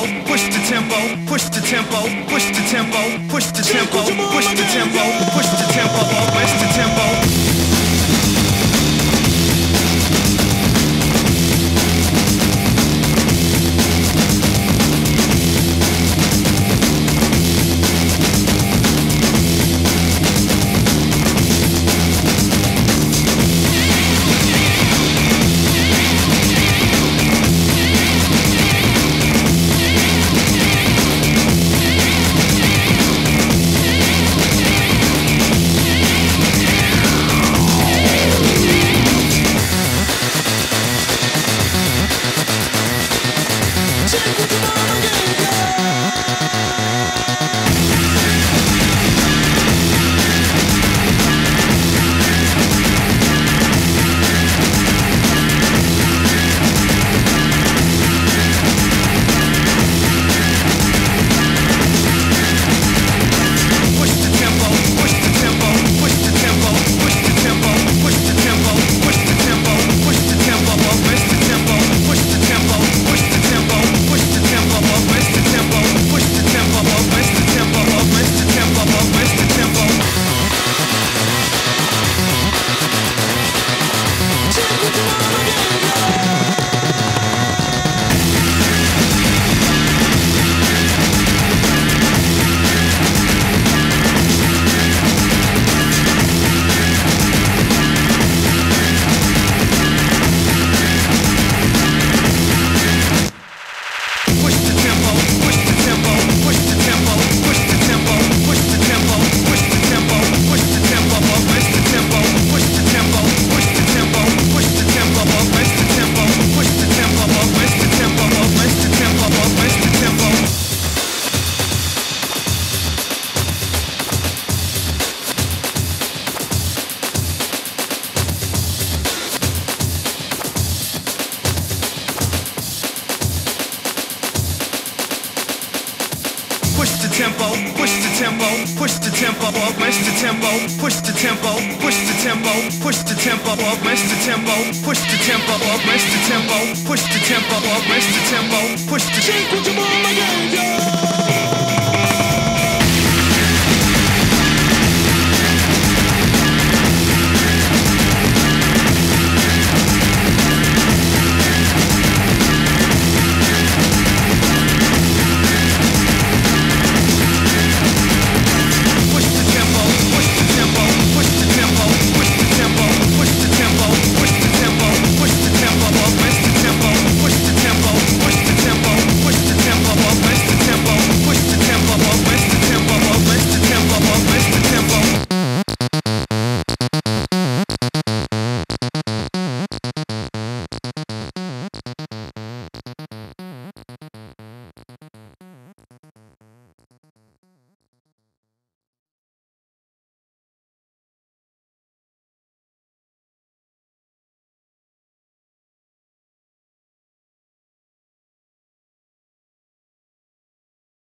push the tempo, push the tempo, push the tempo, push the tempo, push the tempo, push the tempo, push the tempo. Push the tempo, push the tempo, push the tempo, push the tempo, push the tempo, push the tempo, push the tempo, push the tempo, push the tempo, push the tempo, push the tempo, push the tempo, push the tempo.